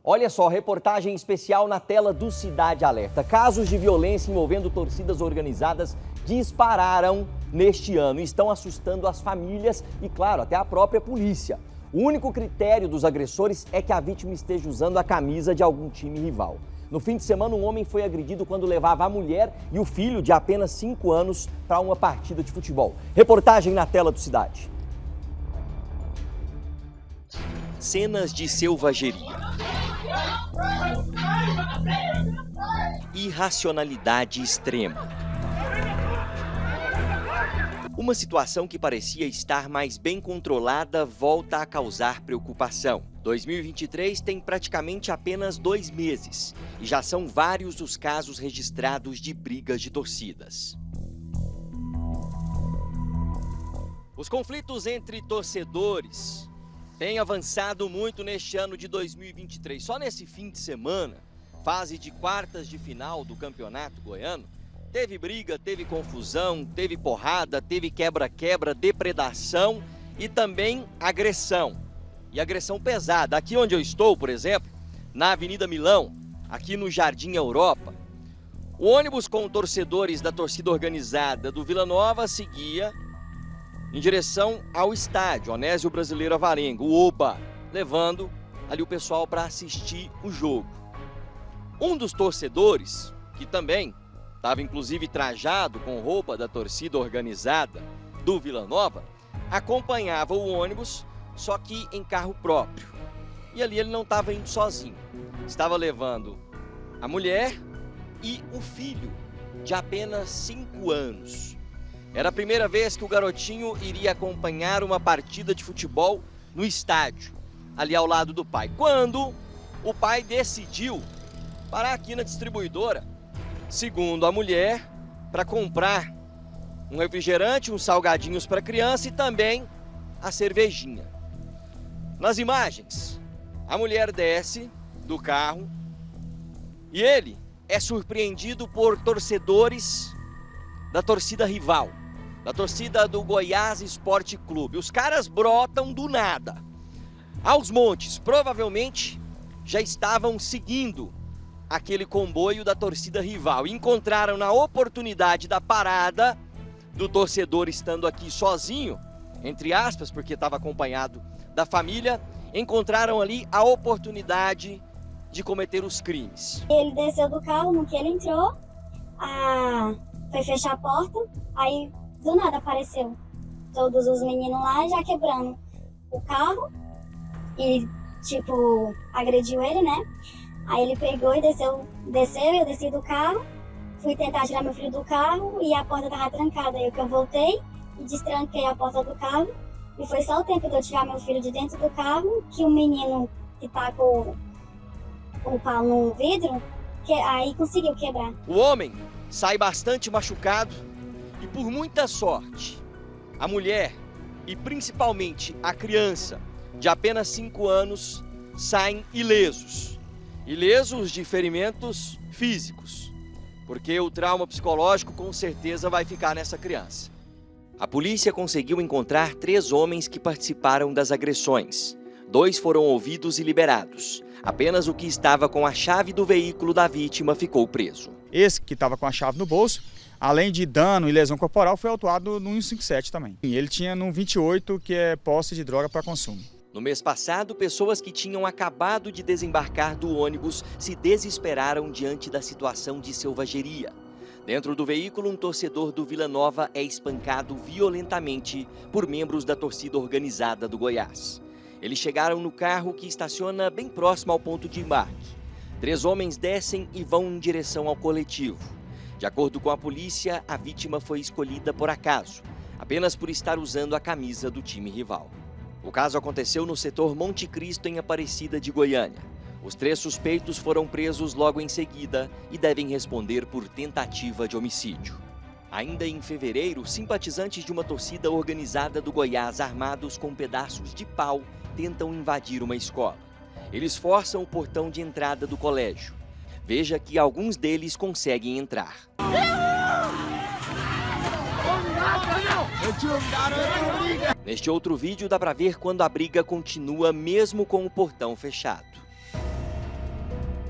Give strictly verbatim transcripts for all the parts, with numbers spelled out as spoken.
Olha só, reportagem especial na tela do Cidade Alerta. Casos de violência envolvendo torcidas organizadas dispararam neste ano e estão assustando as famílias e, claro, até a própria polícia. O único critério dos agressores é que a vítima esteja usando a camisa de algum time rival. No fim de semana, um homem foi agredido quando levava a mulher e o filho de apenas cinco anos para uma partida de futebol. Reportagem na tela do Cidade. Cenas de selvageria. Irracionalidade extrema. Uma situação que parecia estar mais bem controlada volta a causar preocupação. dois mil e vinte e três tem praticamente apenas dois meses e já são vários os casos registrados de brigas de torcidas. Os conflitos entre torcedores têm avançado muito neste ano de dois mil e vinte e três. Só nesse fim de semana, fase de quartas de final do Campeonato Goiano, teve briga, teve confusão, teve porrada, teve quebra-quebra, depredação e também agressão. E agressão pesada. Aqui onde eu estou, por exemplo, na Avenida Milão, aqui no Jardim Europa, o ônibus com torcedores da torcida organizada do Vila Nova seguia em direção ao estádio Onésio Brasileiro Avarenga, o Oba, levando ali o pessoal para assistir o jogo. Um dos torcedores, que também estava inclusive trajado com roupa da torcida organizada do Vila Nova, acompanhava o ônibus, só que em carro próprio. E ali ele não estava indo sozinho, estava levando a mulher e o filho de apenas cinco anos. Era a primeira vez que o garotinho iria acompanhar uma partida de futebol no estádio, ali ao lado do pai. Quando o pai decidiu parar aqui na distribuidora, segundo a mulher, para comprar um refrigerante, uns salgadinhos para a criança e também a cervejinha. Nas imagens, a mulher desce do carro e ele é surpreendido por torcedores da torcida rival, da torcida do Goiás Esporte Clube. Os caras brotam do nada, aos montes, provavelmente já estavam seguindo aquele comboio da torcida rival. Encontraram na oportunidade da parada do torcedor estando aqui sozinho, entre aspas, porque estava acompanhado da família, encontraram ali a oportunidade de cometer os crimes. Ele desceu do carro, no que ele entrou, a... foi fechar a porta, aí do nada apareceu todos os meninos lá já quebrando o carro e tipo agrediu ele, né? Aí ele pegou e desceu, desceu, eu desci do carro, fui tentar tirar meu filho do carro e a porta estava trancada. Aí que eu voltei e destranquei a porta do carro e foi só o tempo de eu tirar meu filho de dentro do carro que o menino que tá com o pau no vidro, que, aí conseguiu quebrar. O homem sai bastante machucado e por muita sorte, a mulher e principalmente a criança de apenas cinco anos saem ilesos. Ilesos de ferimentos físicos, porque o trauma psicológico com certeza vai ficar nessa criança. A polícia conseguiu encontrar três homens que participaram das agressões. Dois foram ouvidos e liberados. Apenas o que estava com a chave do veículo da vítima ficou preso. Esse que estava com a chave no bolso, além de dano e lesão corporal, foi autuado no cento e cinquenta e sete também. E ele tinha no vinte e oito, que é posse de droga para consumo. No mês passado, pessoas que tinham acabado de desembarcar do ônibus se desesperaram diante da situação de selvageria. Dentro do veículo, um torcedor do Vila Nova é espancado violentamente por membros da torcida organizada do Goiás. Eles chegaram no carro que estaciona bem próximo ao ponto de embarque. Três homens descem e vão em direção ao coletivo. De acordo com a polícia, a vítima foi escolhida por acaso, apenas por estar usando a camisa do time rival. O caso aconteceu no setor Monte Cristo, em Aparecida de Goiânia. Os três suspeitos foram presos logo em seguida e devem responder por tentativa de homicídio. Ainda em fevereiro, simpatizantes de uma torcida organizada do Goiás, armados com pedaços de pau, tentam invadir uma escola. Eles forçam o portão de entrada do colégio. Veja que alguns deles conseguem entrar. Neste outro vídeo dá para ver quando a briga continua mesmo com o portão fechado.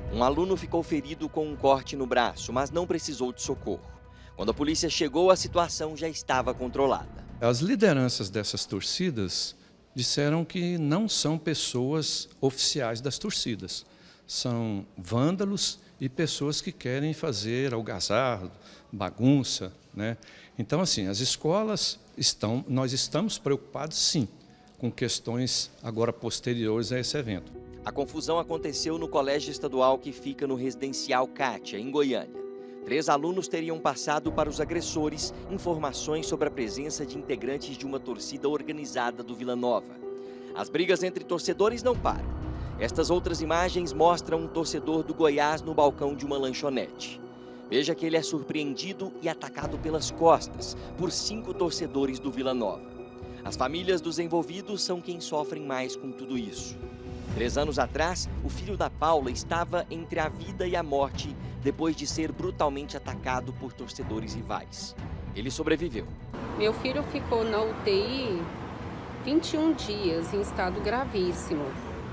Um aluno ficou ferido com um corte no braço, mas não precisou de socorro. Quando a polícia chegou, a situação já estava controlada. As lideranças dessas torcidas disseram que não são pessoas oficiais das torcidas. São vândalos e pessoas que querem fazer algazarra, bagunça, né? Então, assim, as escolas estão, nós estamos preocupados, sim, com questões agora posteriores a esse evento. A confusão aconteceu no colégio estadual que fica no residencial Kátia, em Goiânia. Três alunos teriam passado para os agressores informações sobre a presença de integrantes de uma torcida organizada do Vila Nova. As brigas entre torcedores não param. Estas outras imagens mostram um torcedor do Goiás no balcão de uma lanchonete. Veja que ele é surpreendido e atacado pelas costas por cinco torcedores do Vila Nova. As famílias dos envolvidos são quem sofrem mais com tudo isso. Três anos atrás, o filho da Paula estava entre a vida e a morte depois de ser brutalmente atacado por torcedores rivais. Ele sobreviveu. Meu filho ficou na U T I vinte e um dias em estado gravíssimo.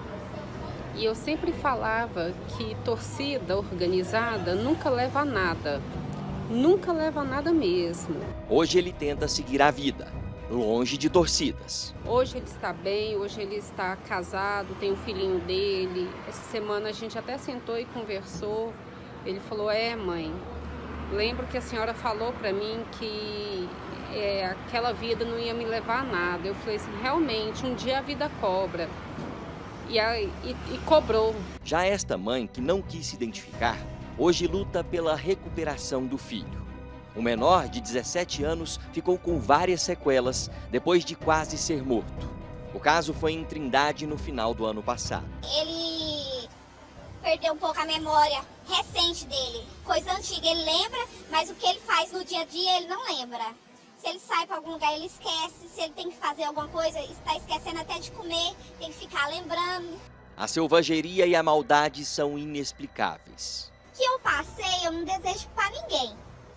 E eu sempre falava que torcida organizada nunca leva a nada. Nunca leva a nada mesmo. Hoje ele tenta seguir a vida, longe de torcidas. Hoje ele está bem, hoje ele está casado, tem um filhinho dele. Essa semana a gente até sentou e conversou. Ele falou, é mãe, lembro que a senhora falou para mim que é, aquela vida não ia me levar a nada. Eu falei assim, realmente, um dia a vida cobra. E, a, e, e cobrou. Já esta mãe, que não quis se identificar, hoje luta pela recuperação do filho. O menor, de dezessete anos, ficou com várias sequelas depois de quase ser morto. O caso foi em Trindade no final do ano passado. Ele perdeu um pouco a memória recente dele. Coisa antiga ele lembra, mas o que ele faz no dia a dia ele não lembra. Se ele sai para algum lugar ele esquece, se ele tem que fazer alguma coisa, está esquecendo até de comer, tem que ficar lembrando. A selvageria e a maldade são inexplicáveis. O que eu passei eu não desejo para ninguém.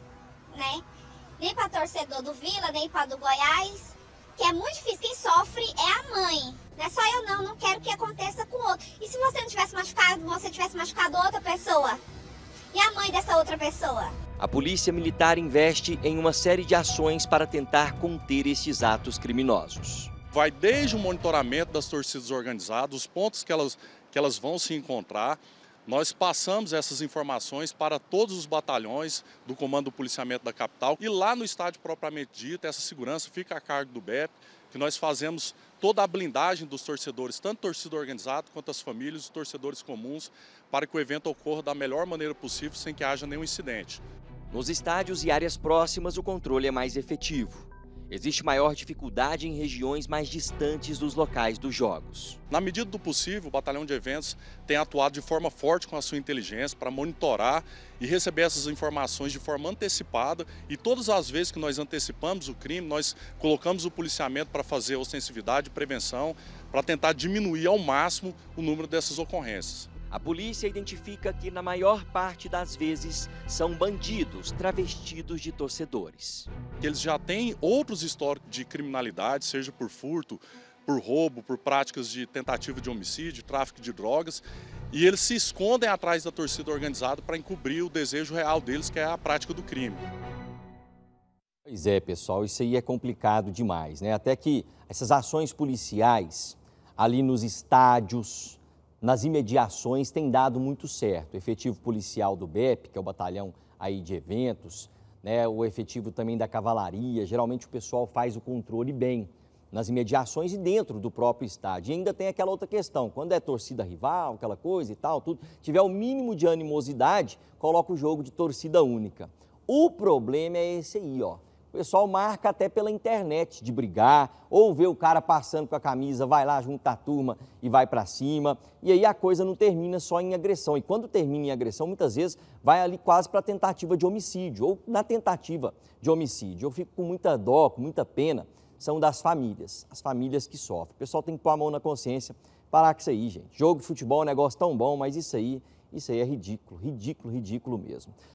Né? Nem para torcedor do Vila, nem para do Goiás, que é muito difícil. Quem sofre é a mãe. Não é só eu não, não quero que aconteça com o outro. E se você não tivesse machucado, você tivesse machucado outra pessoa? E a mãe dessa outra pessoa? A Polícia Militar investe em uma série de ações para tentar conter estes atos criminosos. Vai desde o monitoramento das torcidas organizadas, os pontos que elas, que elas vão se encontrar. Nós passamos essas informações para todos os batalhões do Comando do Policiamento da Capital e lá no estádio propriamente dito, essa segurança fica a cargo do B E P, que nós fazemos toda a blindagem dos torcedores, tanto torcida organizada quanto as famílias e torcedores comuns, para que o evento ocorra da melhor maneira possível sem que haja nenhum incidente. Nos estádios e áreas próximas, o controle é mais efetivo. Existe maior dificuldade em regiões mais distantes dos locais dos jogos. Na medida do possível, o Batalhão de Eventos tem atuado de forma forte com a sua inteligência para monitorar e receber essas informações de forma antecipada. E todas as vezes que nós antecipamos o crime, nós colocamos o policiamento para fazer ostensividade e prevenção, para tentar diminuir ao máximo o número dessas ocorrências. A polícia identifica que, na maior parte das vezes, são bandidos travestidos de torcedores. Eles já têm outros históricos de criminalidade, seja por furto, por roubo, por práticas de tentativa de homicídio, tráfico de drogas, e eles se escondem atrás da torcida organizada para encobrir o desejo real deles, que é a prática do crime. Pois é, pessoal, isso aí é complicado demais, né? Até que essas ações policiais ali nos estádios, nas imediações, tem dado muito certo. O efetivo policial do B E P, que é o batalhão aí de eventos, né, o efetivo também da cavalaria, geralmente o pessoal faz o controle bem nas imediações e dentro do próprio estádio. E ainda tem aquela outra questão, quando é torcida rival, aquela coisa e tal, tudo, tiver o mínimo de animosidade, coloca o jogo de torcida única. O problema é esse aí, ó. O pessoal marca até pela internet de brigar, ou vê o cara passando com a camisa, vai lá junto à turma e vai para cima. E aí a coisa não termina só em agressão. E quando termina em agressão, muitas vezes vai ali quase para a tentativa de homicídio, ou na tentativa de homicídio. Eu fico com muita dó, com muita pena, são das famílias, as famílias que sofrem. O pessoal tem que pôr a mão na consciência, parar com isso aí, gente. Jogo de futebol é um negócio tão bom, mas isso aí, isso aí é ridículo, ridículo, ridículo mesmo.